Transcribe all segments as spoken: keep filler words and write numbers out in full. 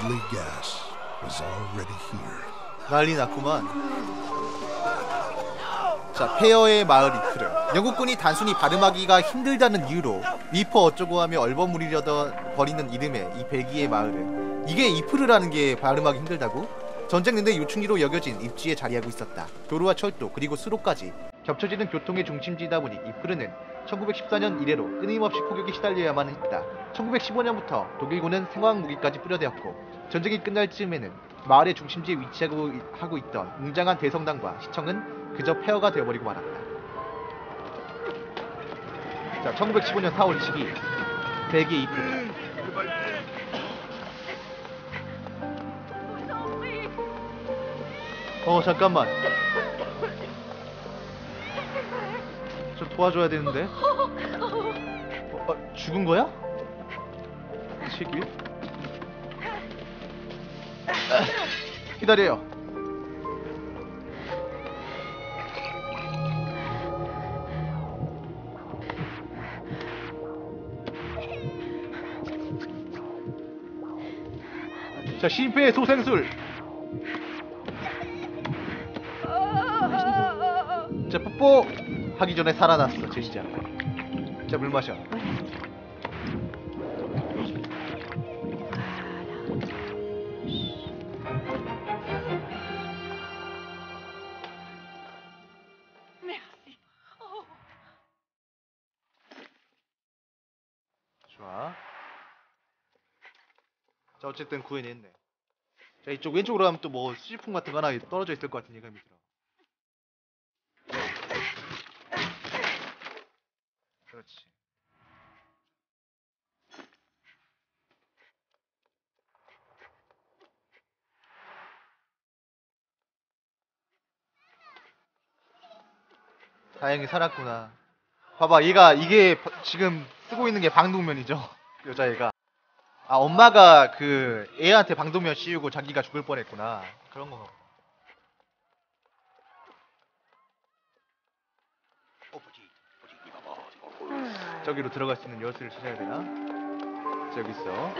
deadly gas was already here. 난리 났구만. 자, 페어의 마을 이프르. 영국군이 단순히 발음하기가 힘들다는 이유로 리퍼 어쩌고 하며 얼버무리려던 버리는 이름의 이 벨기에 마을은 이게 이프르라는 게 발음하기 힘들다고? 전쟁 내내 요충지로 여겨진 입지에 자리하고 있었다. 도로와 철도 그리고 수로까지 겹쳐지는 교통의 중심지이다 보니 이프르는 천구백십사 년 이래로 끊임없이 폭격에 시달려야만 했다. 천구백십오 년부터 독일군은 생화학 무기까지 뿌려대었고 전쟁이 끝날 즈음에는 마을의 중심지에 위치하고 하고 있던 웅장한 대성당과 시청은 그저 폐허가 되어버리고 말았다. 자, 천구백십오 년 사월 이십이일 벨기에 이프르. 어 잠깐만, 저 도와줘야 되는데. 어, 어, 죽은 거야? 이 새끼? 기다려요. 자, 심폐의 소생술. 자, 뽀뽀 하기 전에 살아났어 진짜. 자, 물 마셔. 좋아. 자, 어쨌든 구해냈네. 자, 이쪽 왼쪽으로 가면 또 뭐 수지품 같은 거 하나 떨어져 있을 것 같은 예감이 들어. 그렇지. 다행히 살았구나. 봐봐, 얘가 이게 지금 쓰고 있는 게 방독면이죠. 여자애가. 아, 엄마가 그 애한테 방독면 씌우고 자기가 죽을 뻔했구나. 그런 거. 저기로 들어갈 수 있는 열쇠를 찾아야 되나? 저기 있어.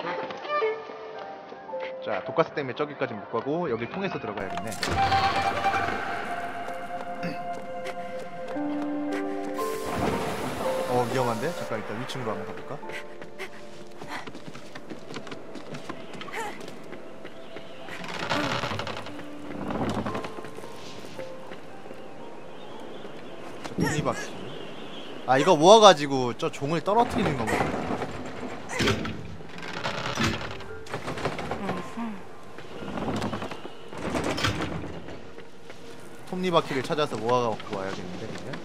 자, 독가스 때문에 저기까지 못 가고 여기 통해서 들어가야겠네. 어, 위험한데? 잠깐 일단 일 층으로 한번 가볼까? 톱니바퀴. 아, 이거 모아가지고 저 종을 떨어뜨리는 거구나. 톱니바퀴를 찾아서 모아갖고 와야겠는데,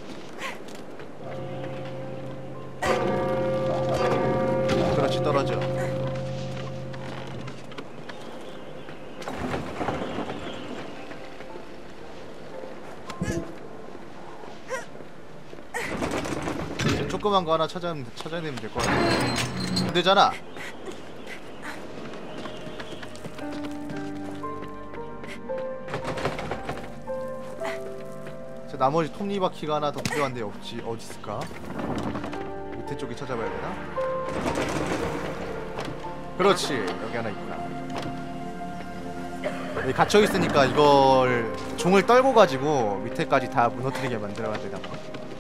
그냥. 그렇지, 떨어져. 조그만 거 하나 찾아, 찾아내면 될 것 같아. 안 되잖아. 자, 나머지 톱니바퀴가 하나 더 필요한데 없지. 어디 있을까? 밑에 쪽에 찾아봐야 되나? 그렇지, 여기 하나 있구나. 여기 갇혀 있으니까 이걸 종을 떨고 가지고 밑에까지 다 무너뜨리게 만들어야 되나 봐.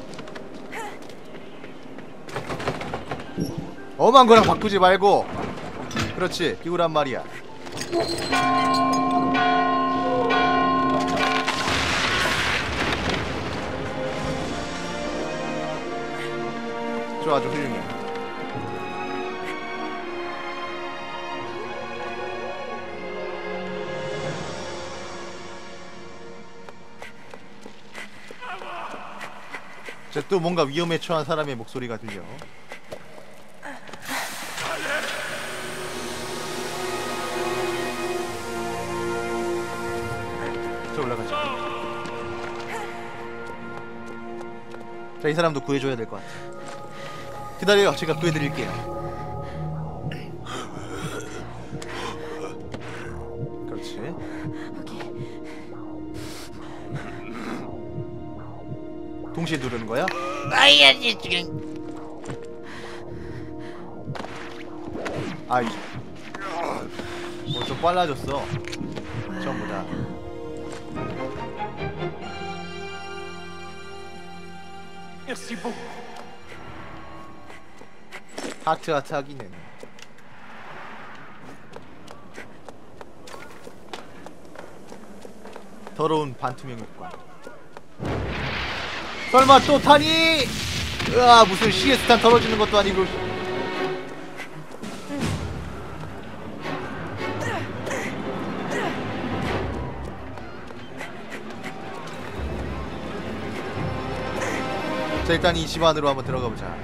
엄한 거랑 바꾸지 말고. 그렇지, 끼우란 말이야. 좋아, 아주 훌륭해. 자, 또 뭔가 위험에 처한 사람의 목소리가 들려. 올라가자. 자, 이 사람도 구해줘야 될 것 같아. 기다려요, 제가 구해드릴게요. 그렇지. 동시에 누르는 거야? 아이야지 지금. 아이. 어, 좀 빨라졌어. 처음보다. 하트 하트 하기는. 더러운 반투명 효과. 설마 또 타니? 으아, 무슨 시에스탄 덜어지는 것도 아니고. 자, 일단 이 집 안으로 한번 들어가 보자.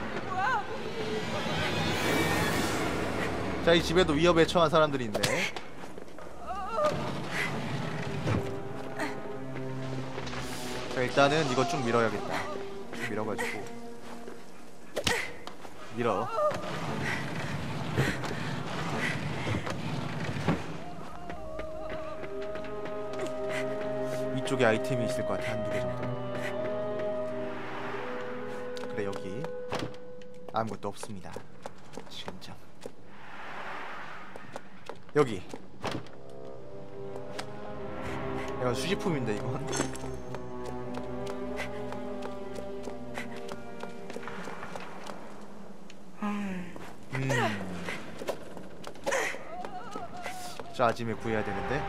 자, 이 집에도 위협에 처한 사람들이 있네. 자, 일단은 이거 쭉 밀어야겠다. 쭉 밀어가지고 밀어. 이쪽에 아이템이 있을 것 같아. 한두 개 정도. 그래, 여기 아무것도 없습니다. 진짜. 여기 이건 수집품인데 이건. 음. 자, 아침에 구해야 되는데.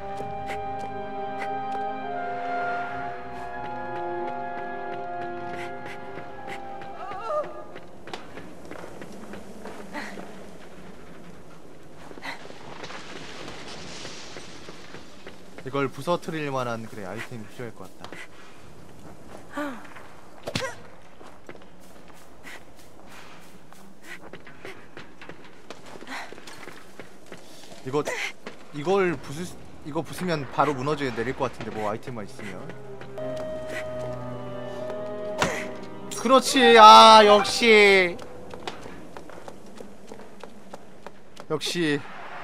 이걸 부서뜨릴 만한, 그래, 아이템이 필요할 것 같다. 이거 이걸 부수 이거 부수면 바로 무너져 내릴 것 같은데, 뭐 아이템만 있으면. 그렇지. 아, 역시 역시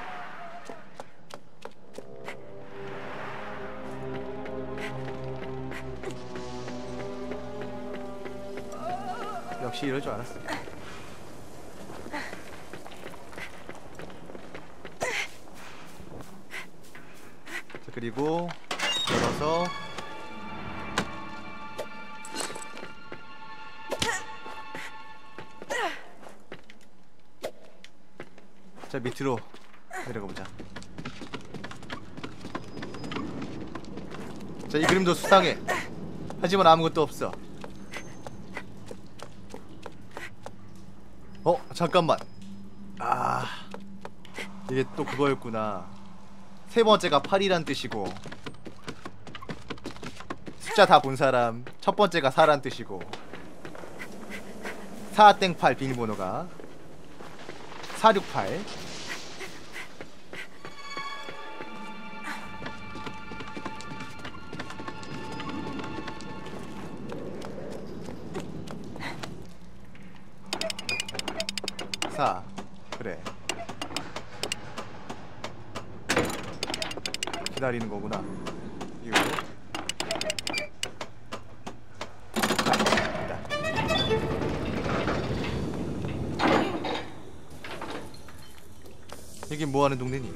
역시 이럴 줄 알았어. 자, 그리고 열어서 자, 밑으로 내려가 보자. 자, 이 그림도 수상해. 하지만 아무것도 없어. 어? 잠깐만. 아, 이게 또 그거였구나. 세 번째가 팔이란 뜻이고, 숫자 다 본 사람 첫 번째가 사란 뜻이고, 사 땡 팔 비밀번호가 사육팔. 사. 그래, 기다리는 거구나. 이거 이게 뭐하는 동네니?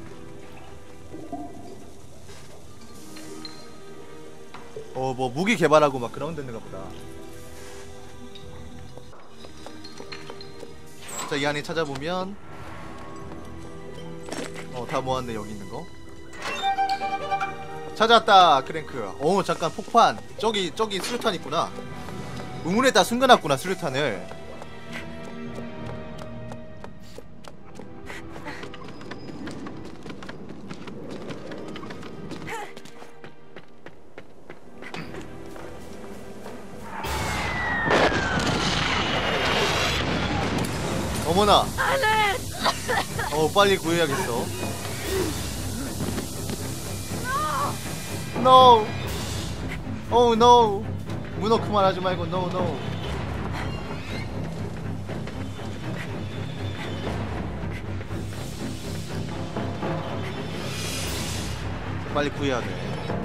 어, 뭐 무기 개발하고 막 그런 데인가 보다. 자, 이 안에 찾아보면 어, 다 모았네. 여기 있는 거 찾았다. 크랭크. 어, 잠깐, 폭판. 저기 저기 수류탄 있구나. 우물에다 숨겨놨구나, 수류탄을. 어머나. 어, 빨리 구해야겠어. No. Oh no. 문어 그만하지 말고. No no. 빨리 구해야 돼.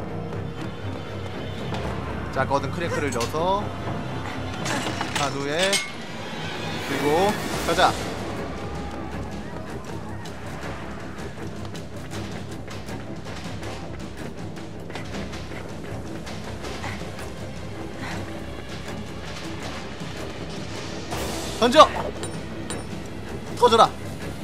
자, 거든 크랭크를 넣어서 한 후에 그리고 가자. 던져! 터져라!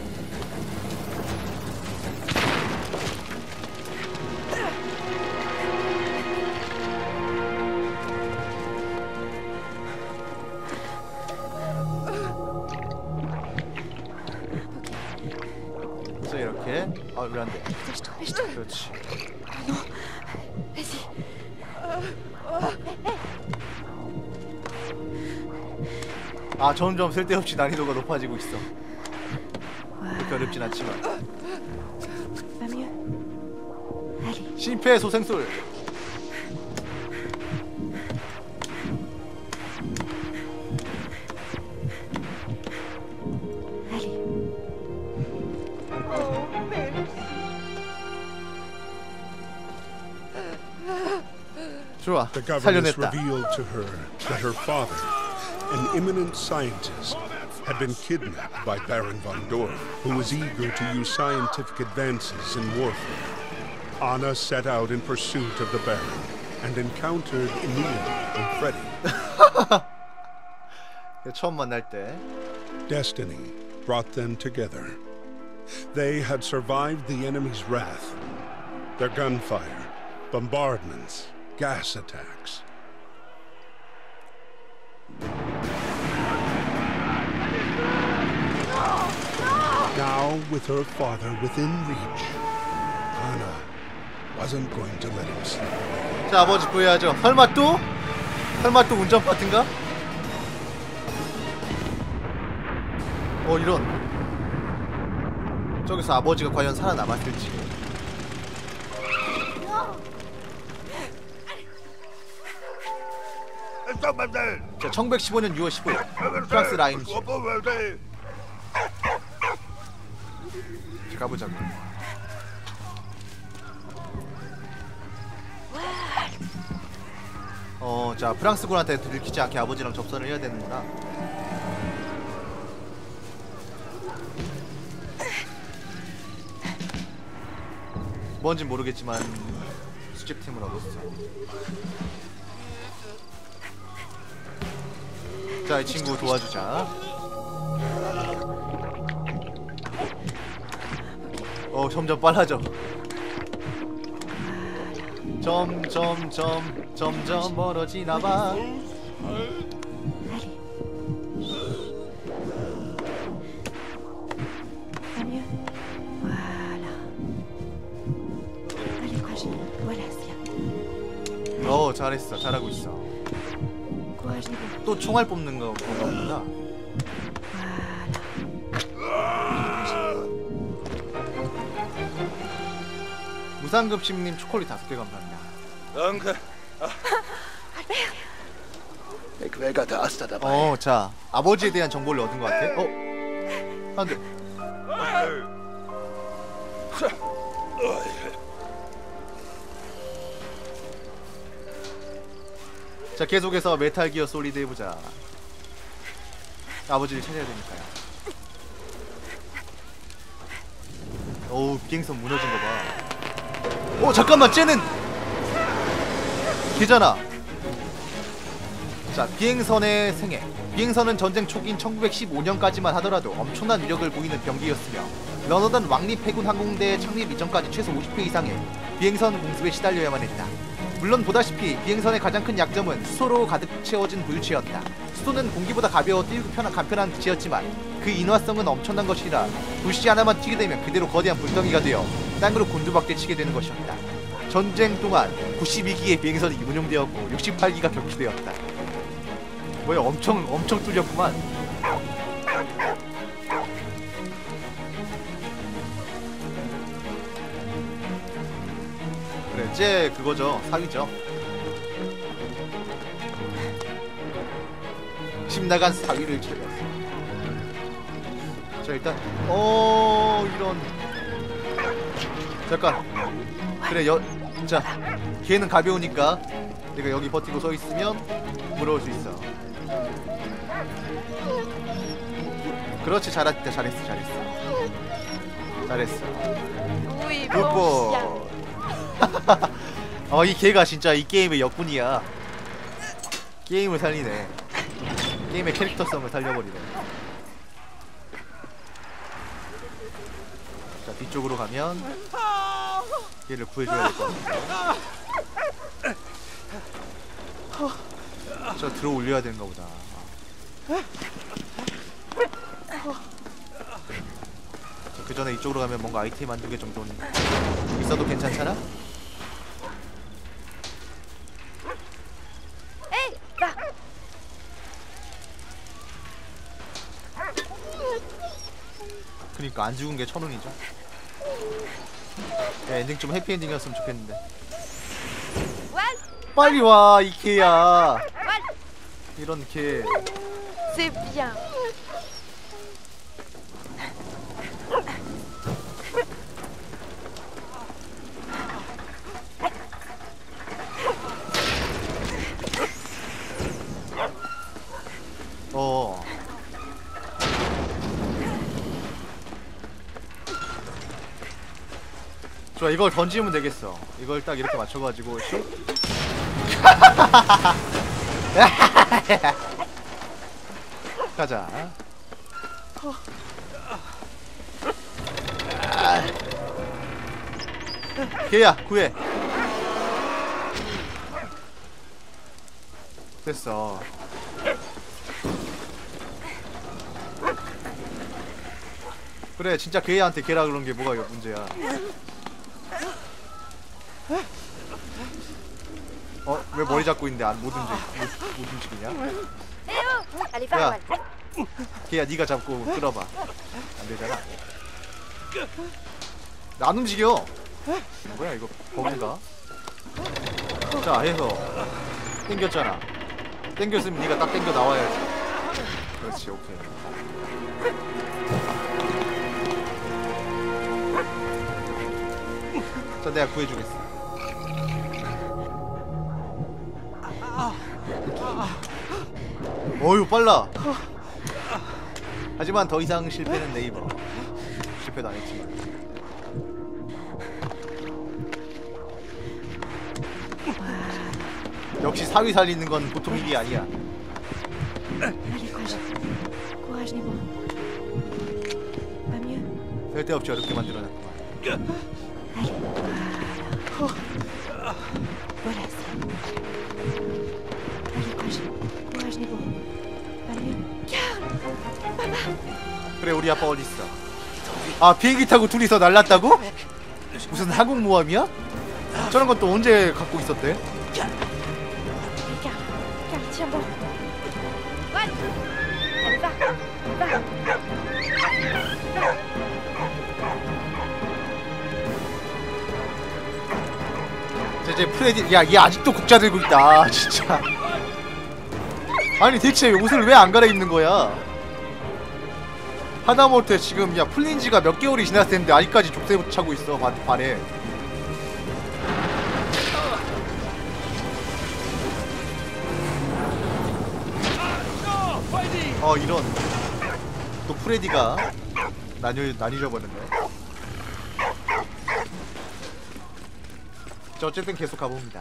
그래서 이렇게 아 왜 안 돼? 그렇지. 아 점점 쓸데없이 난이도가 높아지고 있어. 그렇게 어렵진 않지만. 심폐 소생술. 좋아. The governess 살려냈다. revealed to her that her father, an eminent scientist, had been kidnapped by Baron von Dorf, who was eager to use scientific advances in warfare. Anna set out in pursuit of the Baron and encountered Emil and Freddy. 처음 만날 때 Destiny brought them together. They had survived the enemy's wrath, their gunfire, bombardments, gas attacks. Now, with her father within reach, Anna wasn't going to let him sleep. 자, 아버지 구해야죠. 설마 또? 설마 또 운전 파트인가? 어, 이런. 저기서 아버지가 과연 살아남았을지. 자, 천구백십오 년 유월 십오일 프랑스 라임시. 자, 가보자고. 어, 자, 프랑스군한테 들키지 않게 아버지랑 접선을 해야 되는구나. 뭔진 모르겠지만 수집템을 얻었어. 자, 이 친구 도와주자. 어, 점점 빨라져. 점점 점 점점 멀어지나봐. 어, 잘했어. 잘하고 있어. 또 총알 뽑는 거 그런가 보다. 무상급식님 초콜릿 다섯 개 감사합니다. 어, 자, 아버지에 대한 정보를 얻은 것 같아. 어, 안 돼. 자, 계속해서 메탈 기어 솔리드 해보자. 아버지를 찾아야 되니까요. 어우, 비행선 무너진 거 봐. 어, 잠깐만, 쟤는 걔잖아. 자, 비행선의 생애. 비행선은 전쟁 초기인 천구백십오 년까지만 하더라도 엄청난 위력을 보이는 병기였으며 러너던 왕립 해군 항공대 창립 이전까지 최소 오십 회 이상의 비행선 공습에 시달려야만 했다. 물론 보다시피 비행선의 가장 큰 약점은 수소로 가득 채워진 부유체였다. 수소는 공기보다 가벼워 뛰고 편한 간편한 기체였지만 그 인화성은 엄청난 것이라 불씨 하나만 튀게 되면 그대로 거대한 불덩이가 되어 땅으로 곤두박질 치게 되는 것이었다. 전쟁 동안 구십이 기의 비행선이 운용되었고 육십팔 기가 격추되었다. 뭐야, 엄청 엄청 뚫렸구만. 그래, 쟤 그거죠. 사위죠. 심나간 사위를 찾았어. 자, 일단 어 이런. 잠깐. 그래, 여 자, 걔는 가벼우니까 내가 여기 버티고 서 있으면 물어올 수 있어. 그렇지, 잘했다. 잘했어 잘했어 잘했어. 굿볼. 어, 이 걔가 진짜 이 게임의 역군이야. 게임을 살리네. 게임의 캐릭터성을 살려버리네. 뒤쪽으로 가면 얘를 구해줘야 될 것 같은데. 저 들어 올려야 되는가 보다. 그 전에 이쪽으로 가면 뭔가 아이템 한두 개 정도는 있어도 괜찮잖아? 그니까 안 죽은 게 천운이죠. 야, 엔딩 좀 해피엔딩이었으면 좋겠는데. 빨리 와, 이 개야. 이런 개. C'est bien. 어. 좋아, 이걸 던지면 되겠어. 이걸 딱 이렇게 맞춰가지고 슉. 가자. 걔야, 구해. 됐어. 그래, 진짜 걔한테 걔라 그런 게 뭐가 문제야. 어? 왜 머리 잡고 있는데 안 못 움직 못, 못 움직이냐? Allez, va, 걔야, 네가 잡고 끌어봐. 안 되잖아. 안 움직여. 뭐야 이거 버그인가? 자, 해서 땡겼잖아. 땡겼으면 네가 딱 땡겨 나와야지. 그렇지, 오케이. 자, 내가 구해주겠어. 어휴, 빨라. 하지만 더 이상 실패는 네이버. 실패도 안 했지만. 역시 사위 살리는 건 보통 일이 아니야. Allez, courage. Courage, Nemo. Pas mieux. 쓸데없이 어렵게 만들어놨구만. Voilà ça. Allez, courage. Courage, Nemo. Pas mieux. Karl! Papa! 그래, 우리 아빠 어딨어? 아, 비행기 타고 둘이서 날랐다고? 무슨 항공모함이야? 저런 건 또 언제 갖고 있었대? Allez, Karl. Karl, tiens bon. What? Allez, va. Va. 이제, 이제 프레디, 야, 얘 아직도 국자 들고 있다. 진짜. 아니, 대체 옷을 왜 안 갈아입는 거야? 하다못해 지금, 야, 풀린 지가 몇 개월이 지났을 텐데 아직까지 족쇄 차고 있어, 발, 발에. 어, 이런. 또 프레디가 나뉘, 나뉘져 버렸네. 자, 어쨌든 계속 가봅니다.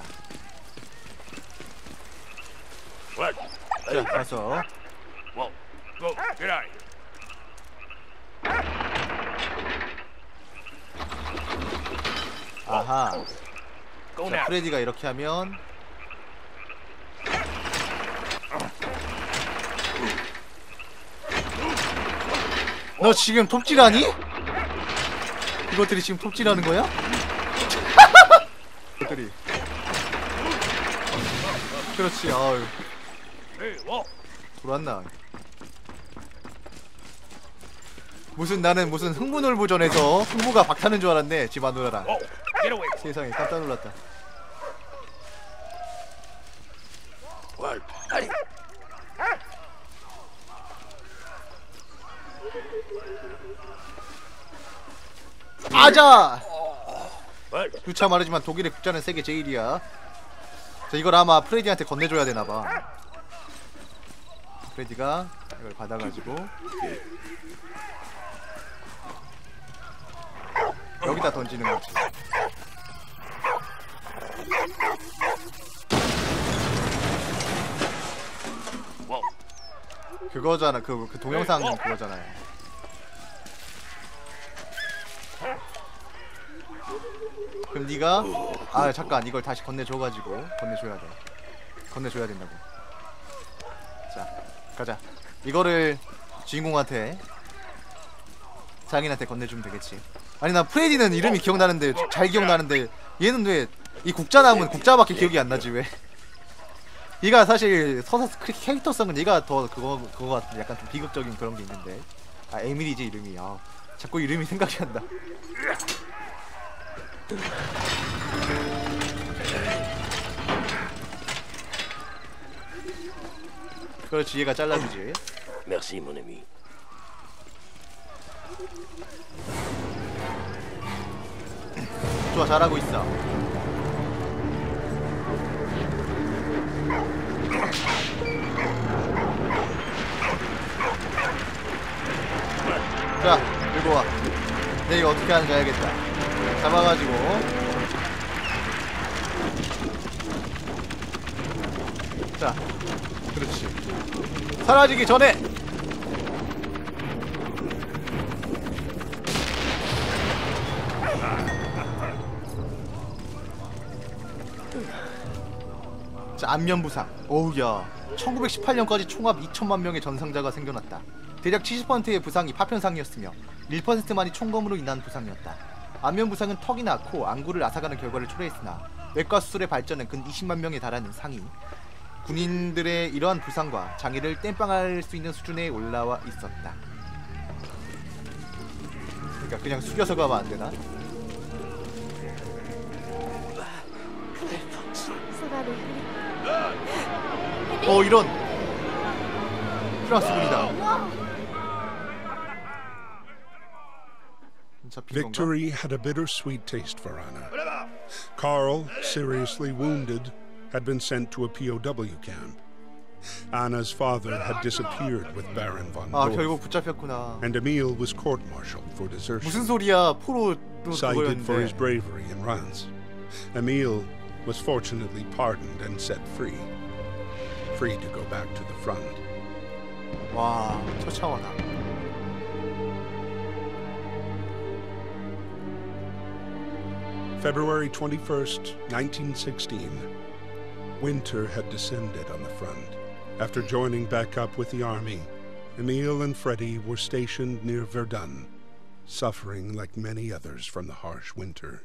자, 가서. Well, go, get out of here. 아하. Go 자, now. 프레디가 이렇게 하면 너 지금 톱질하니? 이것들이 지금 톱질하는 거야? 이것들이. 그렇지. 아유, Hey, whoa. 돌았나. 무슨, 나는 무슨 흥무놀부전에서 흥무가 박타는 줄 알았네. 집 안으로라. Whoa. Get away. 세상에, 깜짝 놀랐다. What? 아자! What? 누차 말하지만 독일의 국자는 세계 제일이야. 자, 이걸 아마 프레디한테 건네줘야 되나봐. 프레디가 이걸 받아가지고 여기다 던지는 거지. Whoa. 그거잖아. 그, 그 동영상 그거잖아요. 그럼 네가 아 잠깐 이걸 다시 건네줘가지고 건네줘야 돼. 건네줘야 된다고. 자 가자. 이거를 주인공한테 장인한테 건네주면 되겠지. 아니 나 프레디는 이름이 기억나는데 잘 기억나는데 얘는 왜 이 국자남은 국자밖에 기억이 안 나지 왜? 얘가 사실 서사 캐릭터성은 얘가 더 그거 그거 같은데 약간 좀 비극적인 그런 게 있는데 아 에밀리지 이름이 아 자꾸 이름이 생각이 안 나. 그렇지 얘가 잘라주지. Merci, mon ami. 좋아 잘하고 있어. 자 들고 와. 내 이거 어떻게 하는지 알겠다. 잡아가지고 자 그렇지. 사라지기 전에 자 안면 부상. 어우야 천구백십팔 년까지 총합 이천만 명의 전상자가 생겨났다. 대략 칠십 퍼센트의 부상이 파편상이었으며 일 퍼센트만이 총검으로 인한 부상이었다. 안면 부상은 턱이나 코, 안구를 앗아가는 결과를 초래했으나 외과 수술의 발전은 근 이십만 명에 달하는 상이 군인들의 이러한 부상과 장애를 땜빵할 수 있는 수준에 올라와 있었다. 그러니까 그냥 숙여서 가면 안 되나? Ça va aller. 어 이런 프랑스 군이다. Victory had a bittersweet taste for Anna. Carl, seriously wounded, had been sent to a P O W camp. Anna's father had disappeared with Baron von 아 Dorf, 결국 붙잡혔구나. and Emil was court-martialed for desertion. 무슨 소리야? 포로 또 Cited for his 그거였는데. bravery in Reims, Emil was fortunately pardoned and set free, free to go back to the front. 와 처참하다. February twenty-first, nineteen sixteen. Winter had descended on the front. After joining back up with the army, Emil and Freddie were stationed near Verdun, suffering like many others from the harsh winter.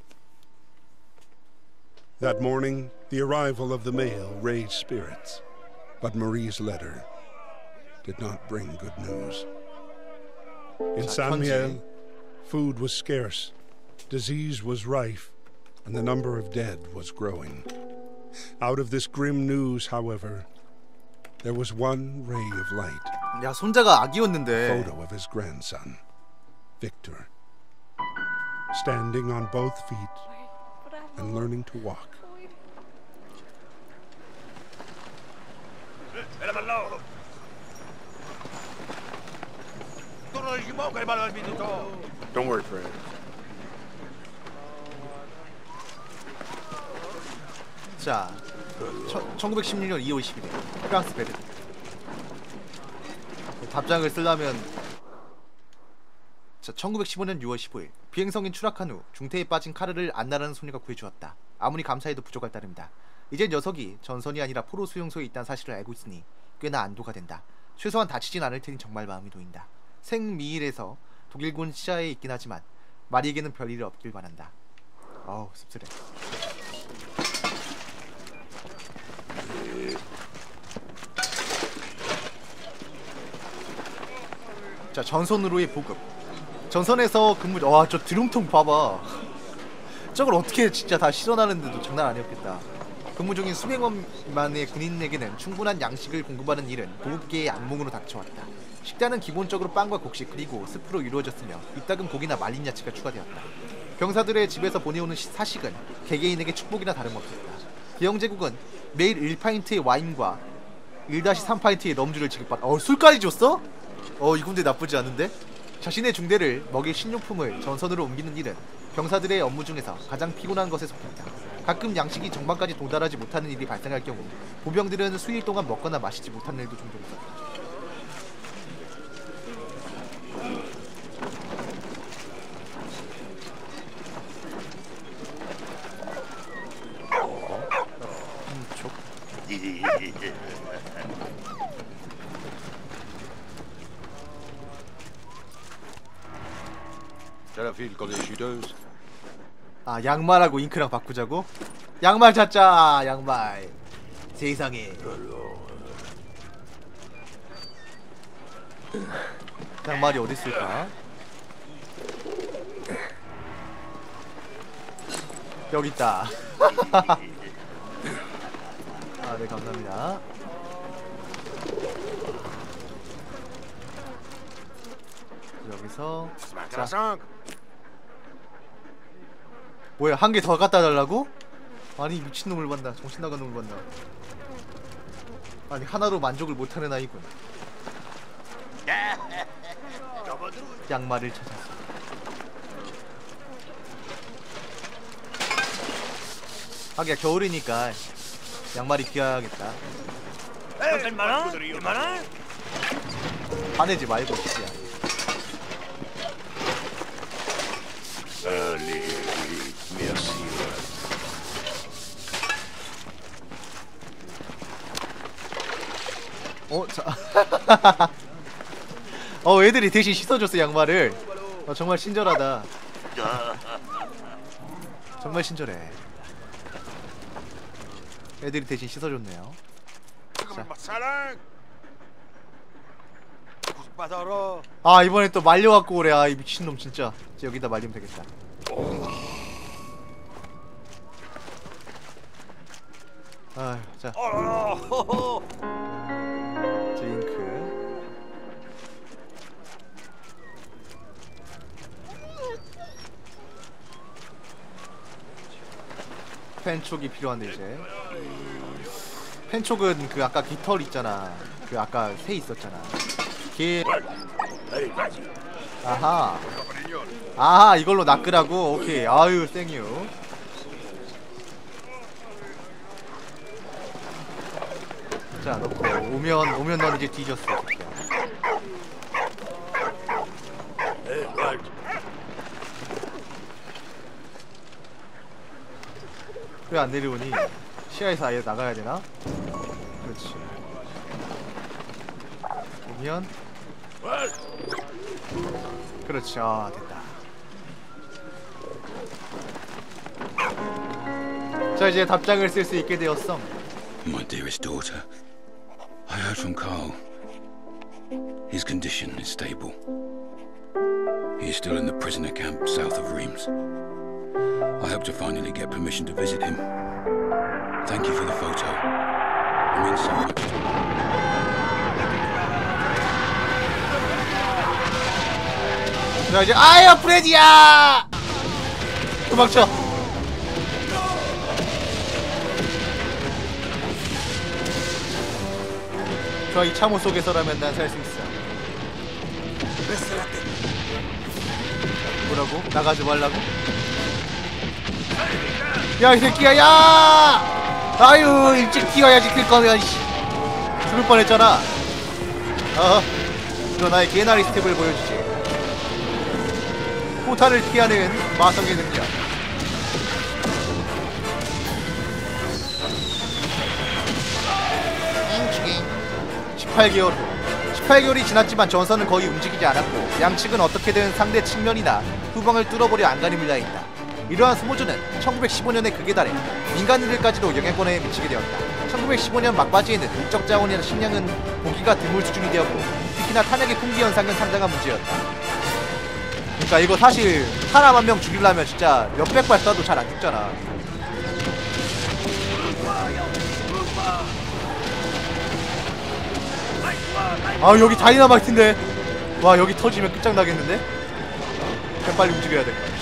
That morning, the arrival of the mail raised spirits, but Marie's letter did not bring good news. In Saint-Miel, food was scarce, disease was rife, and the number of dead was growing. Out of this grim news, however, there was one ray of light. 야 손자가 아기였는데. Photo of his grandson, Victor, standing on both feet and learning to walk. Don't worry, Fred. 자, 천구백십육 년 이월 십일 일 프랑스 베르린. 답장을 쓰려면 자, 천구백십오 년 유월 십오일 비행성인 추락한 후 중태에 빠진 카르를 안나라는 소녀가 구해주었다. 아무리 감사해도 부족할 따름이다. 이제 녀석이 전선이 아니라 포로 수용소에 있다는 사실을 알고 있으니 꽤나 안도가 된다. 최소한 다치진 않을 테니 정말 마음이 놓인다. 생미일에서 독일군 시야에 있긴 하지만 마리에게는 별일 없길 바란다. 어우 씁쓸해. 자 전선으로의 보급. 전선에서 근무. 와 저 드럼통 봐봐. 저걸 어떻게 진짜 다 실어나는데도 장난 아니었겠다. 근무 중인 수백만의 군인에게는 충분한 양식을 공급하는 일은 보급계의 악몽으로 닥쳐왔다. 식단은 기본적으로 빵과 곡식 그리고 스프로 이루어졌으며 이따금 고기나 말린 야채가 추가되었다. 병사들의 집에서 보내오는 사식은 개개인에게 축복이나 다름없었다. 대영제국은 매일 일 파인트의 와인과 일 삼 파인트의 럼주를 지급받아. 어 술까지 줬어? 어 이 군대 나쁘지 않은데? 자신의 중대를 먹일 식료품을 전선으로 옮기는 일은 병사들의 업무 중에서 가장 피곤한 것에 속했다. 가끔 양식이 정방까지 도달하지 못하는 일이 발생할 경우 보병들은 수일 동안 먹거나 마시지 못하는 일도 종종 있었다. 아 양말하고 잉크랑 바꾸자고? 양말 찾자. 양말. 세상에. 양말이 어디 있을까? 여기 있다. 아, 네 감사합니다. 여기서 자. 뭐야, 한 개 더 갖다 달라고? 아니 미친놈을 봤나. 정신 나간 놈을 봤나. 아니 하나로 만족을 못하는 아이군. 양말을 찾았어. 하기야 겨울이니까 양말이 귀하겠다. 얼마나? 얼마나? 화내지 말고 진짜. 어, 자. 어, 애들이 대신 씻어줬어 양말을. 어, 정말 친절하다. 정말 친절해. 애들이 대신 씻어줬네요. 아, 이번에 또 말려갖고 오래. 아, 이 미친놈 진짜. 이제 여기다 말리면 되겠다. 아휴, 자. 잉크. 펜촉이 필요한데 이제. 펜촉은 그 아까 깃털 있잖아. 그 아까 새 있었잖아. 걔. 아하. 아하, 이걸로 낚으라고. 오케이. 아유 땡유. 자, 넣고 오면 오면 넌 이제 뒤졌어. 왜 안 내려오니? 시야에서 아예 나가야 되나? 그렇지. 오면 그렇지. 아, 됐다. 자, 이제 답장을 쓸 수 있게 되었어. My dearest daughter, I heard from Carl. His condition is stable. He is still in the prisoner camp south of Reims. I hope to finally get permission to visit him. Thank you for the photo. It means so much to me. 자, 이제 아야 프레디야! 도망쳐. 좋아, 이 참호 속에서라면 난 살 수 있어. 뭐라고? 나가지 말라고? 야, 이 새끼야, 야! 아유, 일찍 튀어야지, 클 거면, 씨. 죽을 뻔했잖아. 어, 너 나의 개나리 스텝을 보여주지. 포탈을 피하는 마성의 능력. 십팔 개월 후. 십팔 개월이 지났지만 전선은 거의 움직이지 않았고 양측은 어떻게든 상대 측면이나 후방을 뚫어보려 안간힘을 다했다. 이러한 소모전은 천구백십오 년에 극에 달해 민간인들까지도 영향권에 미치게 되었다. 천구백십오 년 막바지에는 물적 자원이나 식량은 보기가 드물 수준이 되었고 특히나 탄약의 풍기 현상은 상당한 문제였다. 그러니까 이거 사실 사람 한 명 죽이려면 진짜 몇백 발 쏴도 잘 안 죽잖아. 아, 여기 다이너마이트인데. 와, 여기 터지면 끝장나겠는데? 그냥 빨리 움직여야 될 거야.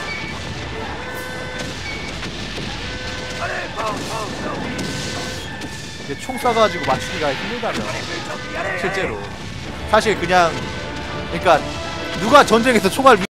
이게 총 쏴가지고 맞추기가 힘들다며. 실제로 사실 그냥, 그러니까 누가 전쟁에서 총알